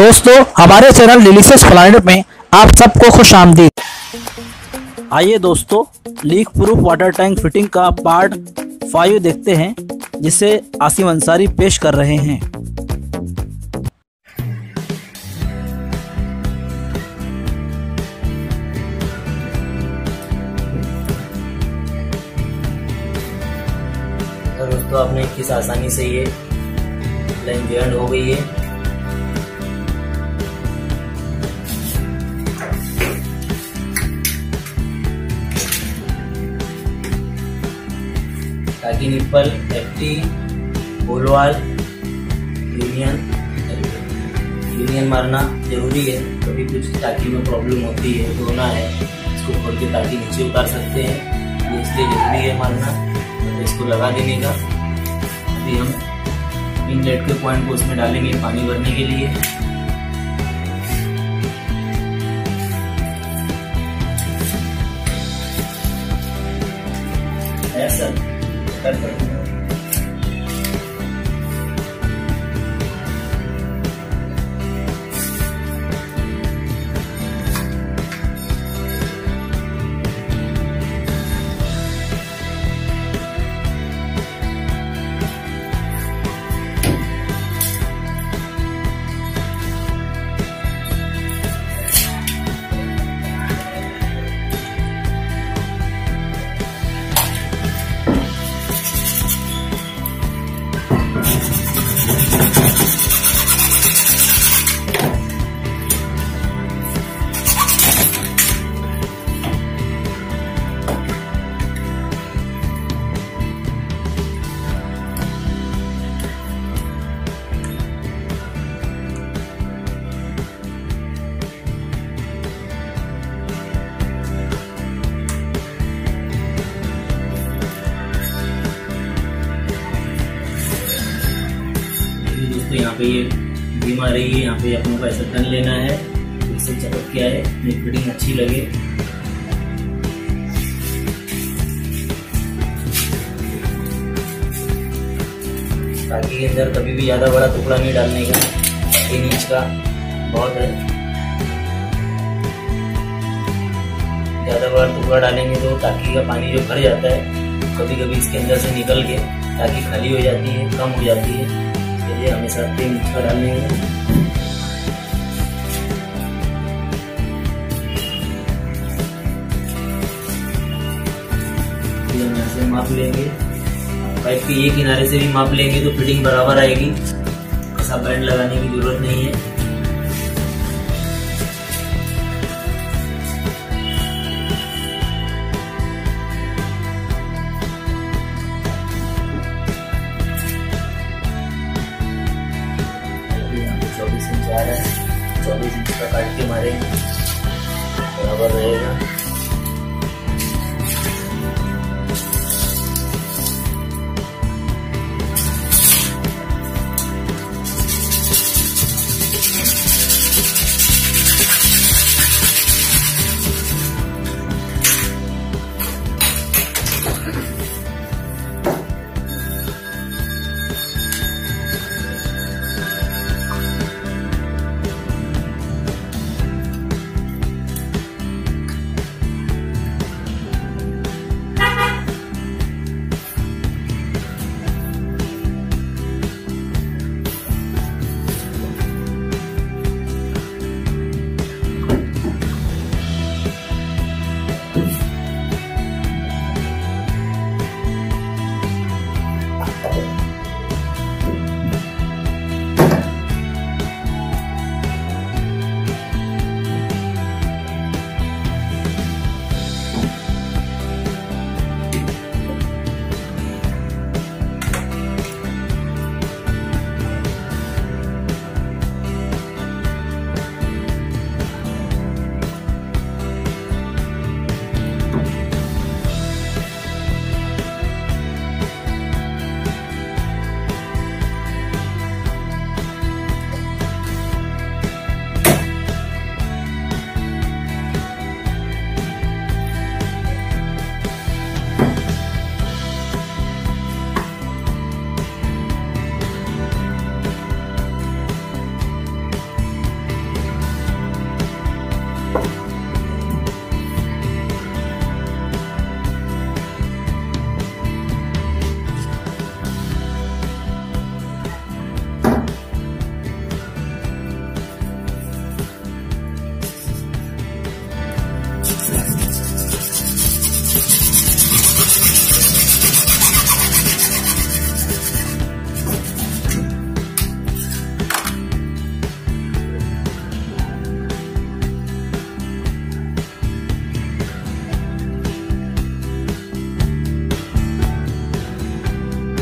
दोस्तों, हमारे channel delicious planet में आप सबको खुश आमदीद। आइए दोस्तों, leak proof water tank fitting का पार्ट 5 देखते हैं, जिसे आसिम अंसारी पेश कर रहे हैं। और दोस्तों, आपने किस आसानी से ये लाइन जॉइंट हो गई है। टाकी निप्पल, एफटी, होलवाल, यूनियन मारना जरूरी है। कभी कुछ टाकी में प्रॉब्लम होती है, धोना है, इसको खोल के टाकी नीचे उतार सकते हैं, ये इसलिए जरूरी है मारना। तो इसको लगा देने का। अभी हम इनलेट के पॉइंट को उसमें डालेंगे पानी भरने के लिए। ऐसा तो यहाँ पे ये बीम आ रही है, यहाँ पे अपने को ऐसा टर्न लेना है, इससे चपक क्या है, फिटिंग अच्छी लगे। टाकी के अंदर कभी भी ज्यादा बड़ा टुकड़ा नहीं डालने का, 3 इंच का बहुत है। ज्यादा बड़ा टुकड़ा डालेंगे तो टाकी का पानी जो भर जाता है, कभी कभी इसके अंदर से निकल के टाकी खाली हो जाती है, कम हो जाती है। ये हमेशा 3 इंच का डालने हैं। हम यहाँ से माप लेंगे, पाइप के ये किनारे से भी माप लेंगे तो फिटिंग बराबर आएगी। ऐसा बैंड लगाने की जरूरत नहीं है। आ रहा है, 24 इंच का काट के मारेंगे, बराबर रहेगा।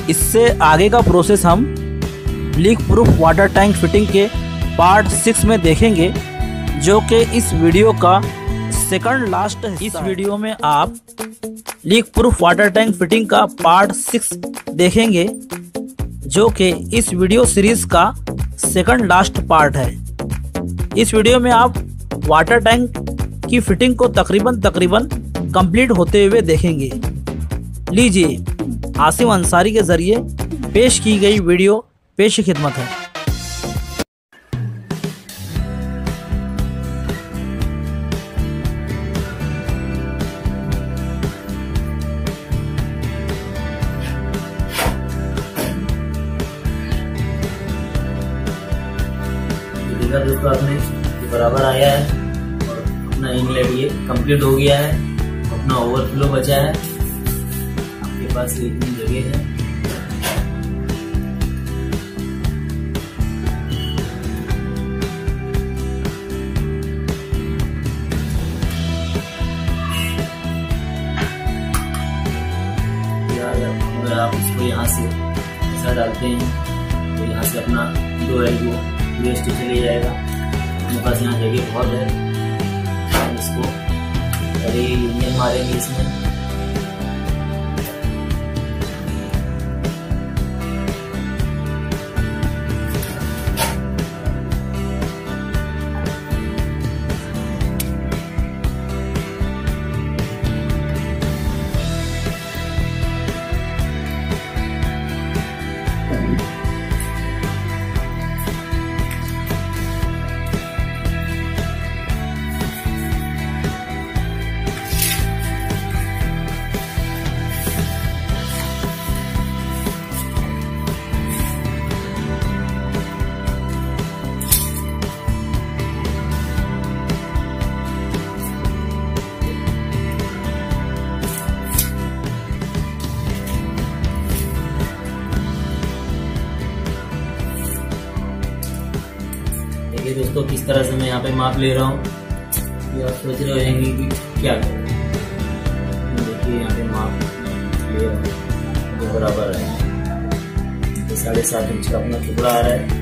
इससे आगे का प्रोसेस हम leak proof water tank fitting के पार्ट 6 में देखेंगे, जो कि इस वीडियो का सेकंड लास्ट है। इस वीडियो में आप leak proof water tank fitting का पार्ट 6 देखेंगे, जो कि इस वीडियो सीरीज का सेकंड लास्ट पार्ट है। इस वीडियो में आप वाटर टैंक की फिटिंग को तकरीबन कंप्लीट होते हुए देखेंगे। लीजिए, आसिम अंसारी के जरिए पेश की गई वीडियो पेश खिदमत है। देखा दोस्तों आपने, ये बराबर आया है और अपना इनलेट ये कंप्लीट हो गया है। अपना ओवरफ्लो बचा है। आपके पास इतनी जगह है। अगर आप इसको यहाँ से ऐसा डालते हैं तो यहाँ से अपना 2 एल्बो वेस्ट चले जाएगा। अपने पास यहाँ जगह बहुत है। हम इसको पहले यूनियन मारेंगे इसमें। देखिए दोस्तों, किस तरह से मैं यहाँ पे माप ले रहा हूँ। ये आप सोच रहे होंगे कि क्या करें। देखिए यहाँ पे माप ले रहा हूँ, जो बराबर है। 7.5 इंच का अपना टुकड़ा आ रहा है।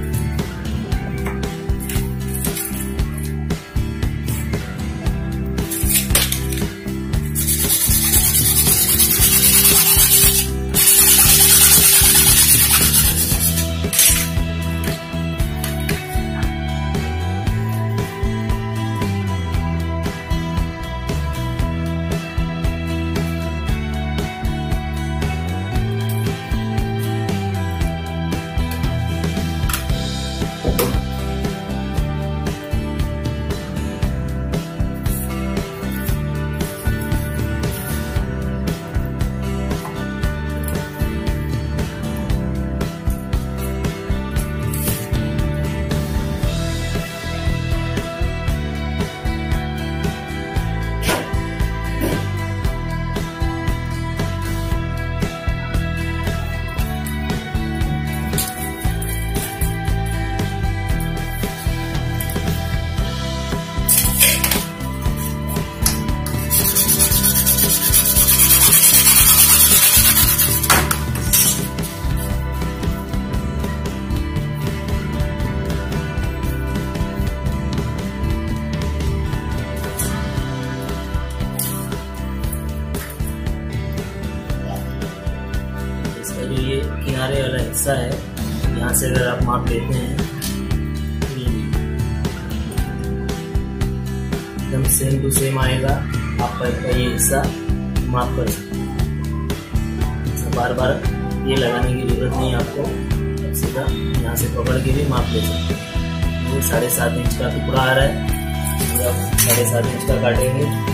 जो ये किनारे वाला हिस्सा है, यहाँ से अगर आप माप लेते हैं तो एकदम सेम टू सेम आएगा। आप का ये हिस्सा माप कर सकते हैं। बार बार ये लगाने की जरूरत नहीं है आपको। सीधा यहाँ से पकड़ के भी माप ले सकते हैं। ये 7.5 इंच का टुकड़ा आ रहा है। आप 7.5 इंच का काटेंगे।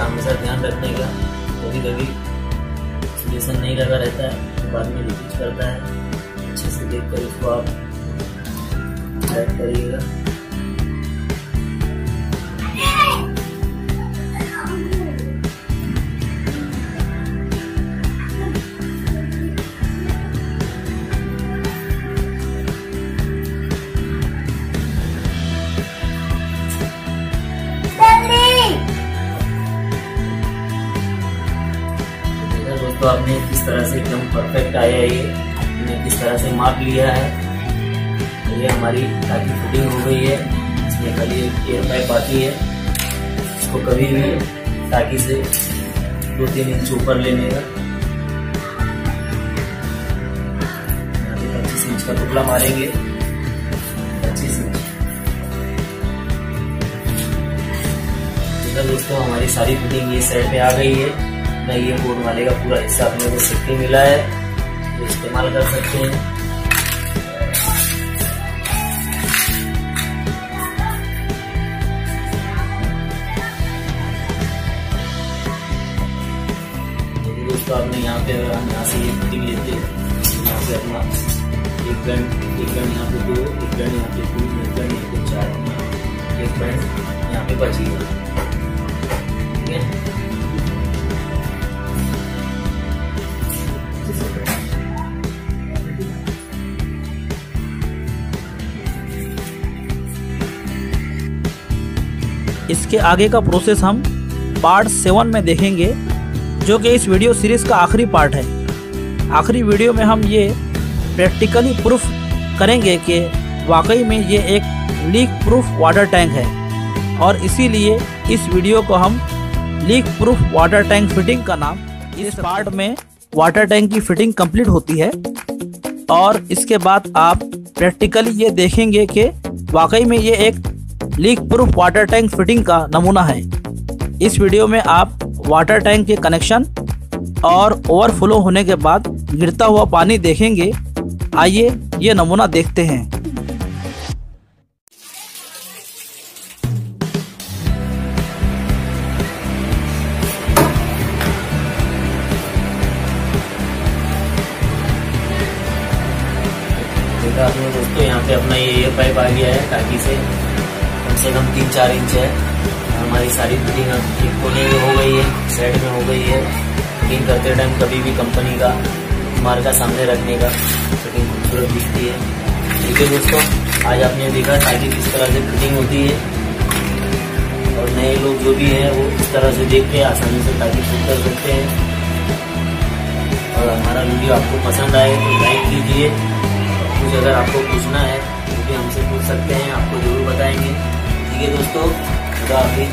हमेशा ध्यान रखने का। कभी कभी इंसुलेशन नहीं लगा रहता है तो बाद में लीकेज करता है। अच्छे से देख कर इसको आप टाइट करिएगा। तो आपने किस तरह से एकदम परफेक्ट आया है, ये हमने किस तरह से माप लिया है। तो ये हमारी टाकी फिटिंग हो गई है। इसमें खाली एक एयर पाइप बाकी है। इसको कभी भी टाकी से 2-3 इंच ऊपर लेने का। 25 इंच का टुकड़ा मारेंगे। 25 इंच। दोस्तों हमारी सारी फिटिंग ये साइड पे आ गई है। ये बोर्ड वाले का पूरा हिस्सा अपने को सेफ्टी मिला है, तो इस्तेमाल कर सकते हैं। दोस्तों आपने यहाँ पे अगर हम यहाँ से ये फिटिंग लेते हैं, यहाँ पे अपना एक बैंड यहाँ पे 2, एक बैंड यहाँ पे 3, एक बैंड यहाँ पे 4, एक बैंड यहाँ पे बचिएगा। ठीक है। इसके आगे का प्रोसेस हम पार्ट 7 में देखेंगे, जो कि इस वीडियो सीरीज़ का आखिरी पार्ट है। आखिरी वीडियो में हम ये प्रैक्टिकली प्रूफ करेंगे कि वाकई में ये एक लीक प्रूफ वाटर टैंक है, और इसीलिए इस वीडियो को हम leak proof water tank fitting का नाम। इस पार्ट में वाटर टैंक की फिटिंग कंप्लीट होती है, और इसके बाद आप प्रैक्टिकली ये देखेंगे कि वाकई में ये एक leak proof water tank fitting का नमूना है। इस वीडियो में आप वाटर टैंक के कनेक्शन और ओवरफ्लो होने के बाद गिरता हुआ पानी देखेंगे। आइए ये नमूना देखते हैं। देखा आपने दोस्तों, यहाँ पे अपना ये एयर पाइप आ गया है टाकी से कम से कम 3-4 इंच है। हमारी सारी फिटिंग एक कोने में हो गई है, साइड में हो गई है। फिटिंग करते टाइम कभी भी कंपनी का मार्का सामने रखने का, फिटिंग खूबसूरत दिखती है। ठीक है दोस्तों, आज आपने देखा टाकी किस तरह से फिटिंग होती है, और नए लोग जो भी हैं वो इस तरह से देख के आसानी से टाकी फिट कर सकते हैं। और हमारा वीडियो आपको पसंद आए तो लाइक कीजिए। कुछ अगर आपको पूछना है तो भी हमसे पूछ सकते हैं, आपको जरूर बताएंगे। ठीक है दोस्तों, खुदा हाफिज़।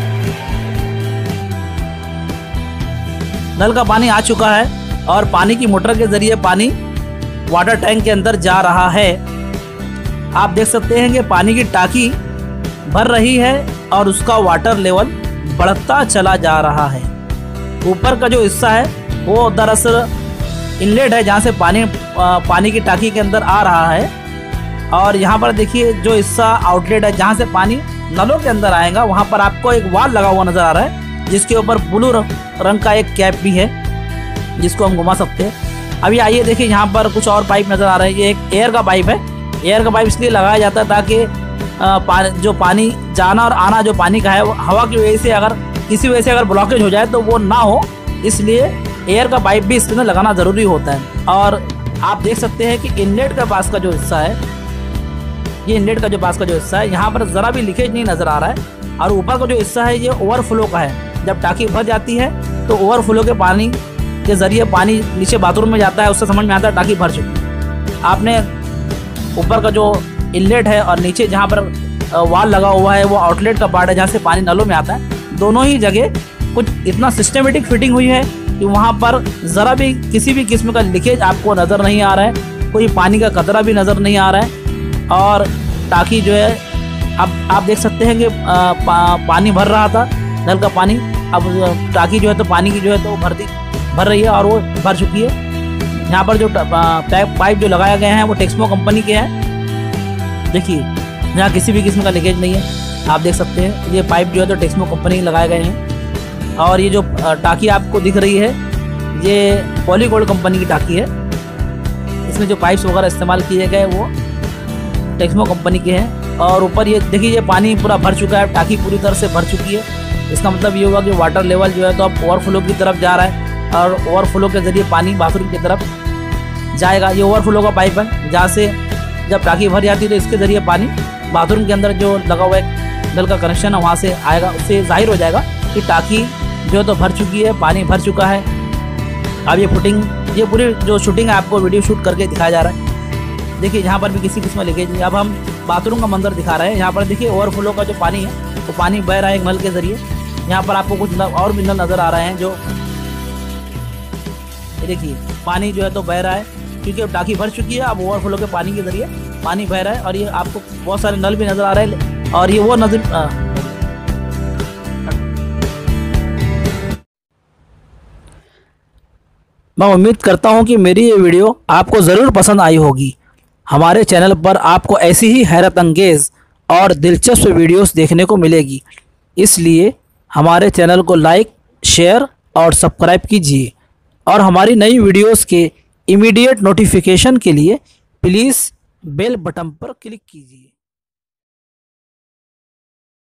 नल का पानी आ चुका है और पानी की मोटर के जरिए पानी वाटर टैंक के अंदर जा रहा है। आप देख सकते हैं कि पानी की टाकी भर रही है और उसका वाटर लेवल बढ़ता चला जा रहा है। ऊपर का जो हिस्सा है वो दरअसल इनलेट है, जहाँ से पानी की टाकी के अंदर आ रहा है, और यहाँ पर देखिए जो हिस्सा आउटलेट है जहाँ से पानी नलों के अंदर आएगा, वहाँ पर आपको एक वाल लगा हुआ नज़र आ रहा है, जिसके ऊपर ब्लू रंग का एक कैप भी है जिसको हम घुमा सकते हैं। अभी आइए देखिए, यहाँ पर कुछ और पाइप नज़र आ रहे हैं। ये एक एयर का पाइप है। एयर का पाइप इसलिए लगाया जाता है ताकि जो पानी जाना और आना जो पानी का है वो हवा की वजह से अगर किसी वजह से अगर ब्लॉकेज हो जाए तो वो ना हो, इसलिए एयर का पाइप भी इसमें लगाना ज़रूरी होता है। और आप देख सकते हैं कि इनलेट के पास का जो हिस्सा है, ये इनलेट का जो पास का जो हिस्सा है, यहाँ पर ज़रा भी लीकेज नहीं नज़र आ रहा है। और ऊपर का जो हिस्सा है ये ओवरफ्लो का है। जब टाकी भर जाती है तो ओवरफ्लो के पानी के ज़रिए पानी नीचे बाथरूम में जाता है, उससे समझ में आता है टाकी भर चुकी है। आपने ऊपर का जो इनलेट है और नीचे जहाँ पर वाल लगा हुआ है वो आउटलेट का पार्ट है, जहाँ से पानी नलों में आता है। दोनों ही जगह कुछ इतना सिस्टमेटिक फिटिंग हुई है कि वहाँ पर ज़रा भी किसी भी किस्म का लीकेज आपको नज़र नहीं आ रहा है, कोई पानी का कतरा भी नज़र नहीं आ रहा है। और टाकी जो है अब आप देख सकते हैं कि पानी भर रहा था, नल का पानी, अब टाकी जो है तो पानी की जो है तो भर रही है और वो भर चुकी है। यहाँ पर जो पाइप जो लगाए गए हैं वो टेक्समो कंपनी के हैं। देखिए यहाँ किसी भी किस्म का लीकेज नहीं है, आप देख सकते हैं। ये पाइप जो है तो टेक्समो कंपनी के लगाए गए हैं। और ये जो टाँकी आपको दिख रही है ये पॉलीगोल्ड कंपनी की टाँकी है। इसमें जो पाइप्स वगैरह इस्तेमाल किए गए वो टेक्समो कंपनी के हैं। और ऊपर ये देखिए ये पानी पूरा भर चुका है, टाँकी पूरी तरह से भर चुकी है। इसका मतलब ये होगा कि वाटर लेवल जो है तो अब ओवरफ्लो की तरफ जा रहा है और ओवरफ्लो के ज़रिए पानी बाथरूम की तरफ जाएगा। ये ओवरफ्लो का पाइप है जहाँ से जब टाँकी भर जाती है तो इसके ज़रिए पानी बाथरूम के अंदर जो लगा हुआ है नल का कनेक्शन है वहाँ से आएगा। उससे जाहिर हो जाएगा कि टाँकी जो तो भर चुकी है, पानी भर चुका है। अब ये पूरी जो शूटिंग है आपको वीडियो शूट करके दिखाया जा रहा है। देखिए यहाँ पर भी किसी किस्म लीकेज नहीं। अब हम बाथरूम का मंजर दिखा रहे हैं। यहाँ पर देखिए ओवरफ्लो का जो पानी है वो पानी बह रहा है नल के ज़रिए। यहाँ पर आपको कुछ और भी नल नज़र आ रहे हैं जो देखिए पानी जो है तो बह रहा है क्योंकि अब टाँकी भर चुकी है। अब ओवरफ्लो के पानी के ज़रिए पानी बह रहा है और ये आपको बहुत सारे नल भी नज़र आ रहे हैं। और ये वो नज़र मैं उम्मीद करता हूं कि मेरी ये वीडियो आपको ज़रूर पसंद आई होगी। हमारे चैनल पर आपको ऐसी ही हैरत अंगेज़ और दिलचस्प वीडियोस देखने को मिलेगी। इसलिए हमारे चैनल को लाइक, शेयर और सब्सक्राइब कीजिए और हमारी नई वीडियोस के इमीडिएट नोटिफिकेशन के लिए प्लीज़ बेल बटन पर क्लिक कीजिए।